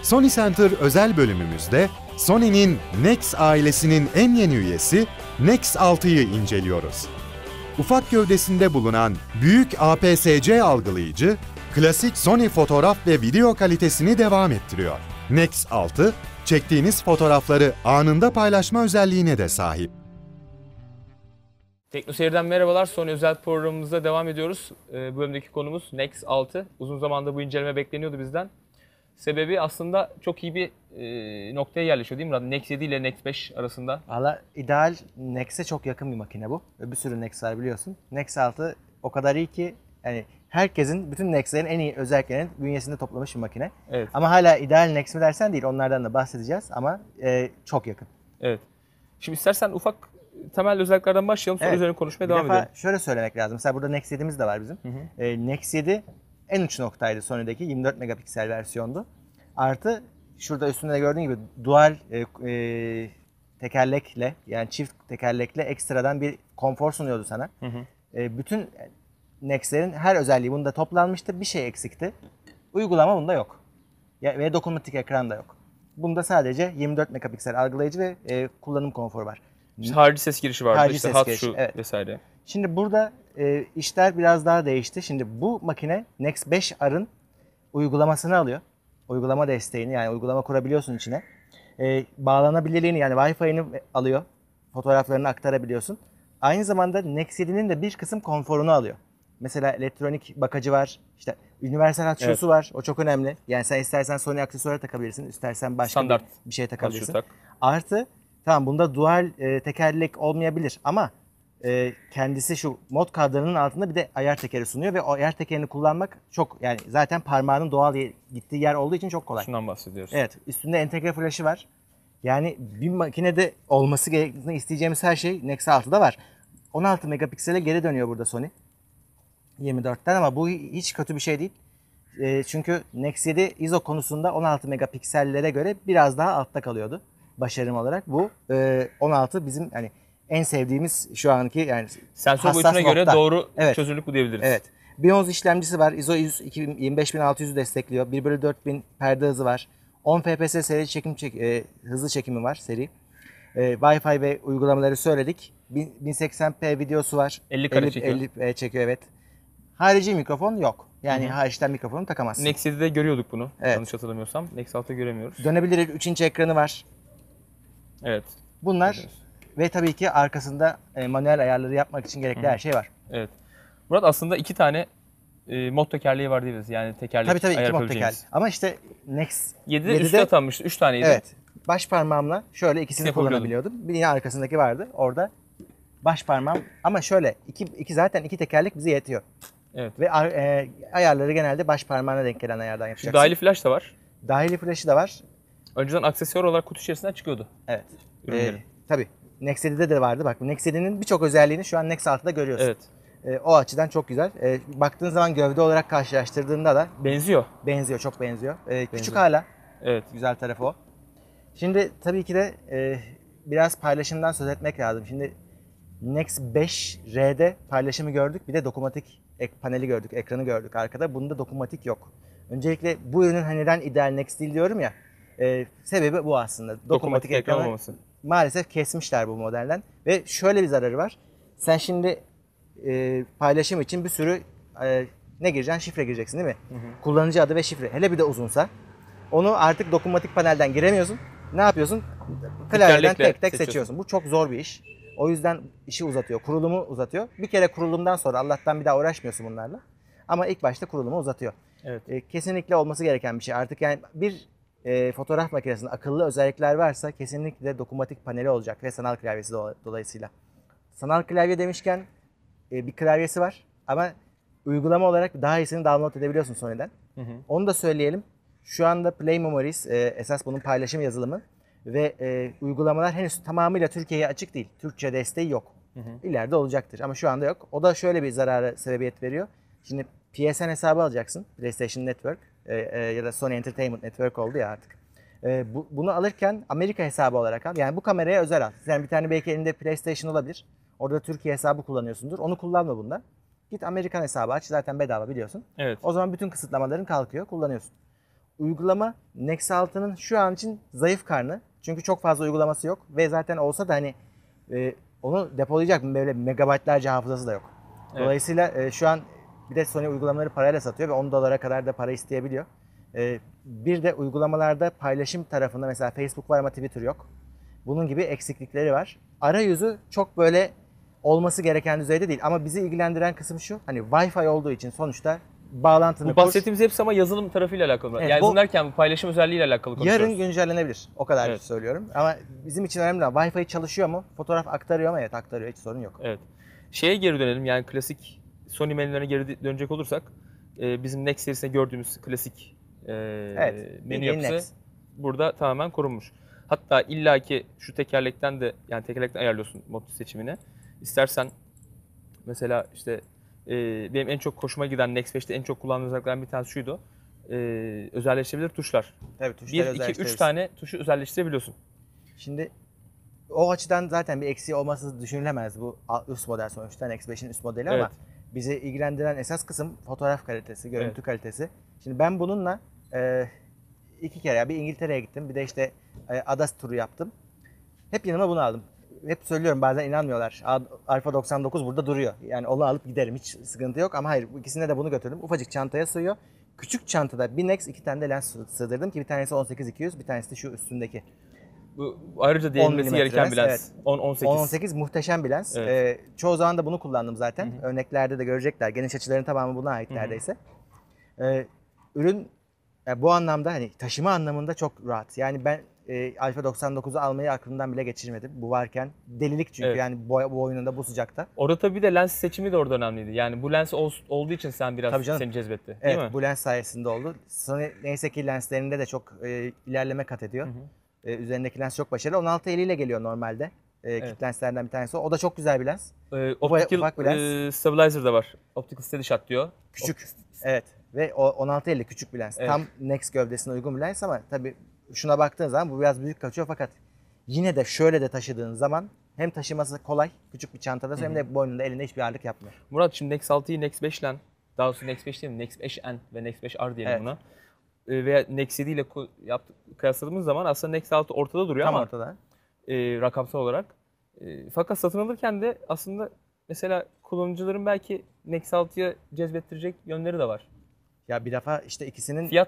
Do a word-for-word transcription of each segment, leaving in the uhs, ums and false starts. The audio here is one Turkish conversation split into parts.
Sony Center özel bölümümüzde Sony'nin Nex ailesinin en yeni üyesi Nex altıyı inceliyoruz. Ufak gövdesinde bulunan büyük A P S C algılayıcı, klasik Sony fotoğraf ve video kalitesini devam ettiriyor. Nex altı, çektiğiniz fotoğrafları anında paylaşma özelliğine de sahip. TeknoSeyir'den merhabalar. Sony özel programımıza devam ediyoruz. Bu bölümdeki konumuz Nex altı. Uzun zamandır bu inceleme bekleniyordu bizden. Sebebi aslında çok iyi bir e, noktaya yerleşiyor değil mi Murat? Nex yedi ile Nex beş arasında. Valla ideal Nex'e çok yakın bir makine bu. Bir sürü Nex var biliyorsun. Nex altı o kadar iyi ki yani herkesin, bütün Nex'lerin en iyi özelliklerini bünyesinde toplamış bir makine. Evet. Ama hala ideal Nex mi dersen değil, onlardan da bahsedeceğiz ama e, çok yakın. Evet. Şimdi istersen ufak temel özelliklerden başlayalım, sonra evet, üzerine konuşmaya devam edelim. Şöyle söylemek lazım. Mesela burada Nex yedi'miz de var bizim. Hı hı. E, Nex yedi en uç noktaydı Sony'deki, yirmi dört megapiksel versiyondu. Artı şurada üstünde de gördüğün gibi dual e, e, tekerlekle, yani çift tekerlekle ekstradan bir konfor sunuyordu sana. Hı hı. E, bütün Nex'lerin her özelliği bunda toplanmıştı. Bir şey eksikti. Uygulama bunda yok. Ya, ve dokunmatik ekran da yok. Bunda sadece yirmi dört megapiksel algılayıcı ve e, kullanım konforu var. İşte harici ses girişi vardı, harici işte ses hat girişi, şu evet. Vesaire. Şimdi burada e, işler biraz daha değişti. Şimdi bu makine Nex beş R'ın uygulamasını alıyor. Uygulama desteğini, yani uygulama kurabiliyorsun içine. E, bağlanabilirliğini, yani Wi-Fi'ni alıyor. Fotoğraflarını aktarabiliyorsun. Aynı zamanda Nex yedi'nin de bir kısım konforunu alıyor. Mesela elektronik bakacı var, işte universal hat evet. şusu var. O çok önemli. Yani sen istersen Sony aksesuarı takabilirsin, istersen başka standart bir, bir şey takabilirsin. Tak. Artı tamam, bunda dual e, tekerlek olmayabilir ama e, kendisi şu mod kadranının altında bir de ayar tekeri sunuyor ve o ayar tekerini kullanmak çok, yani zaten parmağının doğal gittiği yer olduğu için çok kolay. Şundan bahsediyoruz. Evet, üstünde entegre flash'ı var. Yani bir makinede olması gerektiğini isteyeceğimiz her şey Nex altıda var. on altı megapiksele geri dönüyor burada Sony yirmi dörtten, ama bu hiç kötü bir şey değil. E, çünkü Nex yedi I S O konusunda on altı megapiksellere göre biraz daha altta kalıyordu başarım olarak. Bu e, on altı bizim yani en sevdiğimiz şu anki, yani sensör boyutuna nokta. göre doğru evet. çözünürlük bu diyebiliriz. Evet. Bionz işlemcisi var. I S O yirmi beş bin altı yüzü destekliyor. bir bölü dört bin perde hızı var. on F P S seri çekim çek, e, hızlı çekimi var seri. E, Wi-Fi ve uygulamaları söyledik. bin seksen p videosu var. elli kare çekiyor. elli e, çekiyor evet. Harici mikrofon yok. Yani hariçten mikrofonu takamazsın. Nex yedi'de görüyorduk bunu. Evet. Yanlış hatırlamıyorsam. Nex altıda göremiyoruz. Dönebilir üç inç ekranı var. Evet. Bunlar evet. Ve tabii ki arkasında e, manuel ayarları yapmak için gerekli Hı. her şey var. Evet. Murat, aslında iki tane e, mod tekerleği var diyoruz. Yani tekerlek tabii, tabii, ayar iki mod tekerlek. Ama işte Nex yedi'de üstü atanmıştı. üç taneydi. Evet. Baş parmağımla şöyle ikisini kullanabiliyordum. Bir yine arkasındaki vardı. Orada baş parmağım, ama şöyle iki, iki zaten iki tekerlek bize yetiyor. Evet. Ve e, ayarları genelde baş parmağına denk gelen ayardan yapacaksın. Şu dahili flash da var. Dahili flash'ı da var. Önceden aksesuar olarak kutu içerisinden çıkıyordu. Evet. Ürünlerin. Ee, tabii. Nex yedi'de de vardı. Bak, Nex yedi'nin birçok özelliğini şu an Nex altıda görüyorsun. Evet. Ee, o açıdan çok güzel. Ee, baktığın zaman gövde olarak karşılaştırdığında da benziyor. Benziyor, çok benziyor. Ee, benziyor. Küçük hala. Evet. Güzel tarafı o. Şimdi tabii ki de e, biraz paylaşımdan söz etmek lazım. Şimdi Nex beş R'de paylaşımı gördük. Bir de dokunmatik ek paneli gördük, ekranı gördük arkada. Bunda dokunmatik yok. Öncelikle bu ürünün hani neden ideal Nex değil diyorum ya. E, sebebi bu aslında. Dokunmatik, dokunmatik ekran olmaması. Maalesef kesmişler bu modelden. Ve şöyle bir zararı var. Sen şimdi e, paylaşım için bir sürü e, ne gireceksin? Şifre gireceksin değil mi? Hı hı. Kullanıcı adı ve şifre. Hele bir de uzunsa. Onu artık dokunmatik panelden giremiyorsun. Ne yapıyorsun? Klavyeden tek tek seçiyorsun. Bu çok zor bir iş. O yüzden işi uzatıyor, kurulumu uzatıyor. Bir kere kurulumdan sonra Allah'tan bir daha uğraşmıyorsun bunlarla. Ama ilk başta kurulumu uzatıyor. Evet. E, kesinlikle olması gereken bir şey. Artık yani bir e, fotoğraf makinesinde akıllı özellikler varsa kesinlikle dokunmatik paneli olacak ve sanal klavyesi dolayısıyla. Sanal klavye demişken e, bir klavyesi var ama uygulama olarak daha iyisini download edebiliyorsun Sony'den. Hı hı. Onu da söyleyelim. Şu anda Play Memories e, esas bunun paylaşım yazılımı. Ve e, uygulamalar henüz tamamıyla Türkiye'ye açık değil. Türkçe desteği yok. Hı hı. İleride olacaktır ama şu anda yok. O da şöyle bir zarara sebebiyet veriyor. Şimdi P S N hesabı alacaksın. PlayStation Network e, e, ya da Sony Entertainment Network oldu ya artık. E, bu, bunu alırken Amerika hesabı olarak al. Yani bu kameraya özel al. Sen bir tane belki elinde PlayStation olabilir. Orada Türkiye hesabı kullanıyorsundur. Onu kullanma bunda. Git Amerikan hesabı aç. Zaten bedava biliyorsun. Evet. O zaman bütün kısıtlamaların kalkıyor. Kullanıyorsun. uygulama Nex altının şu an için zayıf karnı. Çünkü çok fazla uygulaması yok ve zaten olsa da hani e, onu depolayacak böyle megabaytlarca hafızası da yok. Evet. Dolayısıyla e, şu an bir de Sony uygulamaları parayla satıyor ve on dolara kadar da para isteyebiliyor. E, bir de uygulamalarda paylaşım tarafında mesela Facebook var ama Twitter yok. Bunun gibi eksiklikleri var. Arayüzü çok böyle olması gereken düzeyde değil ama bizi ilgilendiren kısım şu. Hani Wi-Fi olduğu için sonuçta bağlantını Bu kur. bahsettiğimiz hepsi ama yazılım tarafıyla alakalı. Evet, yani bu- yazılım derken paylaşım özelliğiyle alakalı konuşuyoruz. Yarın güncellenebilir. O kadar Evet. söylüyorum. Ama bizim için önemli olan Wi-Fi çalışıyor mu? Fotoğraf aktarıyor mu? Evet aktarıyor. Hiç sorun yok. Evet. Şeye geri dönelim, yani klasik Sony menülerine geri dönecek olursak e, bizim Nex serisinde gördüğümüz klasik e, Evet, menü bildiğin yapısı Nex. burada tamamen korunmuş. Hatta illaki şu tekerlekten de, yani tekerlekten ayarlıyorsun mod seçimini. İstersen mesela işte e, benim en çok hoşuma giden Nex beşte en çok kullandığım özelliklerden bir tanesi şuydu. E, özelleştirilebilir tuşlar. Evet, tuşları bir, iki, üç özelleştiririz. tane tuşu özelleştirebiliyorsun. Şimdi o açıdan zaten bir eksiği olması düşünülemez bu üst model sonuçta Nex beşin üst modeli ama Evet. bizi ilgilendiren esas kısım fotoğraf kalitesi, görüntü Evet. kalitesi. Şimdi ben bununla e, iki kere ya bir İngiltere'ye gittim bir de işte e, ada turu yaptım. Hep yanıma bunu aldım. Hep söylüyorum bazen inanmıyorlar. A- Alfa doksan dokuz burada duruyor. Yani onu alıp giderim hiç sıkıntı yok ama hayır bu ikisinde de bunu götürdüm. Ufacık çantaya sığıyor. Küçük çantada bir Nex iki tane de lens sığdırdım ki bir tanesi on sekiz iki yüz bir tanesi de şu üstündeki. Bu ayrıca değinmesi milimetre gereken bir lens. lens, on on sekiz. on on sekiz muhteşem bir lens. Evet. Ee, çoğu zaman da bunu kullandım zaten. Örneklerde de görecekler. Geniş açıların tamamı buna ait neredeyse. Ee, ürün e, bu anlamda hani taşıma anlamında çok rahat. Yani ben e, Alfa doksan dokuzu almayı aklımdan bile geçirmedim. Bu varken delilik çünkü Evet. yani bu, bu oyununda bu sıcakta. Orada tabii bir de lens seçimi de orada önemliydi. Yani bu lens ol- olduğu için sen biraz Tabii canım. seni cezbetti. Değil Evet mi? bu lens sayesinde oldu. Sony neyse ki lenslerinde de çok e, ilerleme kat ediyor. E, üzerindeki lens çok başarılı. on altı elli ile geliyor normalde. E, kit lenslerden bir tanesi o. O da çok güzel bir lens. Ee, optical ufak bir lens. e, stabilizer da var. Optical steady shot diyor. Küçük. Evet. Ve o on altı elli küçük bir lens. Evet. Tam Nex gövdesine uygun bir lens ama tabii şuna baktığın zaman bu biraz büyük kaçıyor fakat yine de şöyle de taşıdığın zaman hem taşıması kolay küçük bir çantada hem de boynunda elinde hiçbir ağırlık yapmıyor. Murat, şimdi Nex altıyı Nex beş ile, daha doğrusu Nex beş değil mi? Nex beş N ve Nex beş R diyelim Evet. buna. E, veya Nex yedi ile ku- yaptık, kıyasladığımız zaman aslında Nex altı ortada duruyor Tam ama ortada. e, rakamsal olarak. E, fakat satın alırken de aslında mesela kullanıcıların belki Nex altıya cezbettirecek yönleri de var. Ya bir defa işte ikisinin Fiyat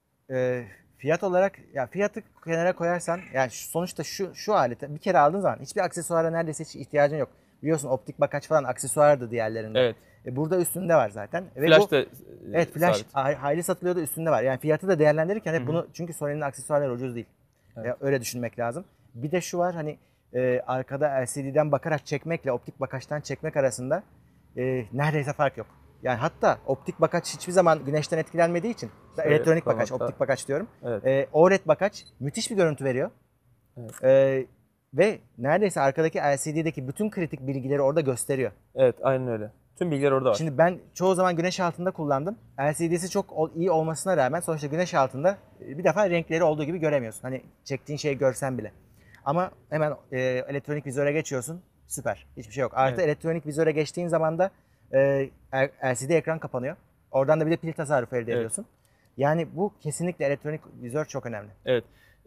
e, fiyat olarak ya fiyatı kenara koyarsan yani şu- sonuçta şu şu aleti bir kere aldığın zaman hiçbir aksesuara neredeyse hiç ihtiyacın yok. Biliyorsun optik bakaç falan aksesuardı diğerlerinde. evet. E, burada üstünde var zaten. Ve Flash bu, da e, evet flash sabit. hay- hayli satılıyordu üstünde var. Yani fiyatı da değerlendirirken hep bunu çünkü Sony'nin aksesuarları ucuz değil. Evet. Ya, öyle düşünmek lazım. Bir de şu var hani e, arkada L C D'den bakarak çekmekle optik bakaçtan çekmek arasında e, neredeyse fark yok. Yani hatta optik bakaç hiçbir zaman güneşten etkilenmediği için Şöyle elektronik koyalım bakaç, hatta. optik bakaç diyorum. Evet. E, O L E D bakaç müthiş bir görüntü veriyor. Evet. E, ve neredeyse arkadaki L C D'deki bütün kritik bilgileri orada gösteriyor. Evet, aynen öyle. Tüm bilgiler orada var. Şimdi ben çoğu zaman güneş altında kullandım. L C D'si çok ol- iyi olmasına rağmen sonuçta güneş altında e, bir defa renkleri olduğu gibi göremiyorsun. Hani çektiğin şeyi görsen bile. Ama hemen e, elektronik vizöre geçiyorsun. Süper. Hiçbir şey yok. Artı Evet. elektronik vizöre geçtiğin zaman da e, L C D ekran kapanıyor. Oradan da bir de pil tasarrufu elde Evet. ediyorsun. Yani bu kesinlikle elektronik vizör çok önemli. Evet.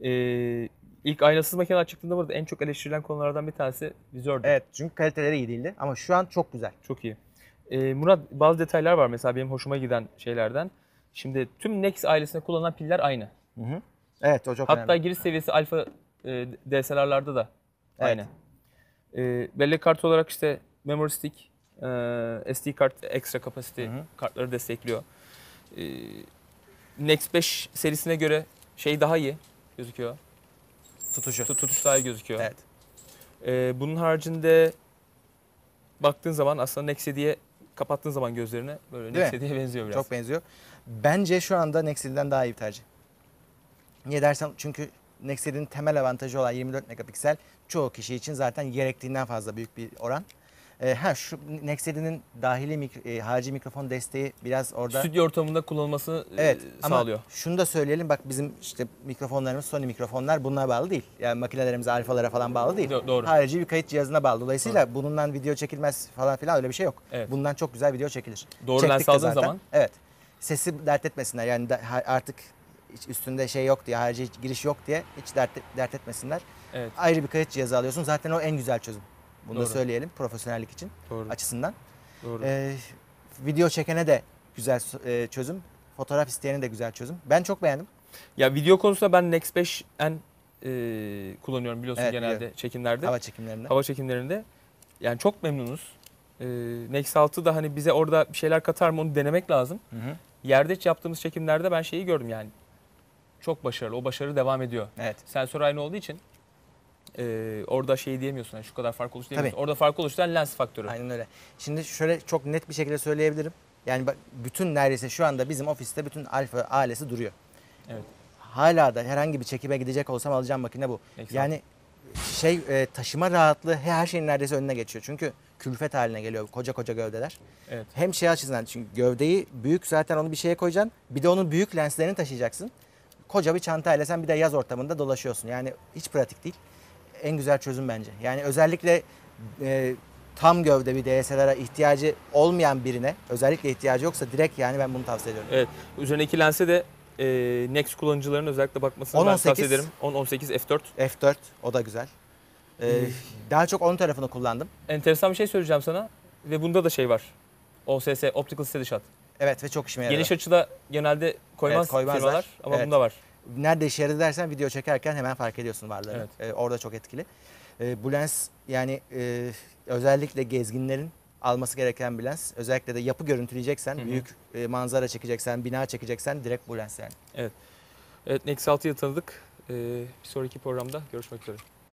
Ee, ilk aynasız makineler çıktığında burada en çok eleştirilen konulardan bir tanesi vizördü. Evet çünkü kaliteleri iyi değildi ama şu an çok güzel. Çok iyi. Ee, Murat, bazı detaylar var mesela benim hoşuma giden şeylerden. Şimdi tüm Nex ailesinde kullanılan piller aynı. Hı hı. Evet o çok Hatta önemli. giriş seviyesi alfa e, D S L R'larda da Evet. aynı. Ee, bellek kartı olarak işte memory stick, e, S D kart, ekstra kapasite kartları destekliyor. Ee, Nex beş serisine göre şey daha iyi gözüküyor. Tutuşu. Tut- Tutuş daha iyi gözüküyor. Evet. Ee, bunun haricinde baktığın zaman aslında Nex yediye kapattığın zaman gözlerini böyle Değil Nex mi? yediye benziyor biraz. Çok benziyor. Bence şu anda Nexel'den daha iyi bir tercih. Niye dersen çünkü Nexel'in temel avantajı olan yirmi dört megapiksel çoğu kişi için zaten gerektiğinden fazla büyük bir oran. Ee, ha şu Nexel'in dahili mik- e, harici mikrofon desteği biraz orada. Stüdyo ortamında kullanılmasını e, Evet ama sağlıyor. şunu da söyleyelim bak bizim işte mikrofonlarımız Sony mikrofonlar bunlara bağlı değil. Yani makinelerimiz alfalara falan bağlı değil. Do- doğru. Harici bir kayıt cihazına bağlı. Dolayısıyla bundan video çekilmez falan filan öyle bir şey yok. Evet. Bundan çok güzel video çekilir. Doğru Çektik lens de aldığın zaten. zaman. Evet. Sesi dert etmesinler yani da- ha- artık hiç üstünde şey yok diye, harici giriş yok diye hiç dert, dert etmesinler. Evet. Ayrı bir kayıt cihazı alıyorsun. Zaten o en güzel çözüm. Bunu Doğru. da söyleyelim profesyonellik için Doğru. açısından. Doğru. Ee, video çekene de güzel e, çözüm. Fotoğraf isteyene de güzel çözüm. Ben çok beğendim. Ya video konusunda ben Nex beş N e, kullanıyorum biliyorsun Evet, genelde biliyorum. çekimlerde. Hava çekimlerinde. Hava çekimlerinde. Yani çok memnunuz. E, Nex altı da hani bize orada bir şeyler katar mı onu denemek lazım. Hı hı. Yerde yaptığımız çekimlerde ben şeyi gördüm yani. Çok başarılı. O başarı devam ediyor. Evet. Sensör aynı olduğu için e, orada şey diyemiyorsun. Yani şu kadar fark oluştu diyemiyorsun. Tabii. Orada fark oluşturan lens faktörü. Aynen öyle. Şimdi şöyle çok net bir şekilde söyleyebilirim. Yani bak bütün neredeyse şu anda bizim ofiste bütün Alfa ailesi duruyor. Evet. Hala da herhangi bir çekime gidecek olsam alacağım makine bu. Nex Yani şey e, taşıma rahatlığı her şeyin neredeyse önüne geçiyor. Çünkü külfet haline geliyor koca koca gövdeler. Evet. Hem şey açısından çünkü gövdeyi büyük zaten onu bir şeye koyacaksın. Bir de onun büyük lenslerini taşıyacaksın. Koca bir çantayla sen bir de yaz ortamında dolaşıyorsun. Yani hiç pratik değil. En güzel çözüm bence. Yani özellikle e, tam gövde bir D S L R'a ihtiyacı olmayan birine, özellikle ihtiyacı yoksa direkt yani ben bunu tavsiye ediyorum. Evet. Üzerindeki lense de e, Nex kullanıcılarının özellikle bakmasını on ben on sekiz tavsiye ederim. on on sekiz f dört. F dört o da güzel. Ee, daha çok on tarafını kullandım. Enteresan bir şey söyleyeceğim sana. Ve bunda da şey var. O S S, Optical Steady Shot. Evet ve çok işime yaradı. Geniş açıda genelde koymaz Evet, koymazlar. firmalar ama Evet. bunda var. Nerede işe yaradı dersen video çekerken hemen fark ediyorsun varlığını. Evet. Ee, orada çok etkili. Ee, bu lens yani e, özellikle gezginlerin alması gereken bir lens. Özellikle de yapı görüntüleyeceksen, Hı hı. büyük e, manzara çekeceksen, bina çekeceksen direkt bu lens yani. Evet. Evet, Nex altıyı tanıdık. Ee, bir sonraki programda görüşmek üzere.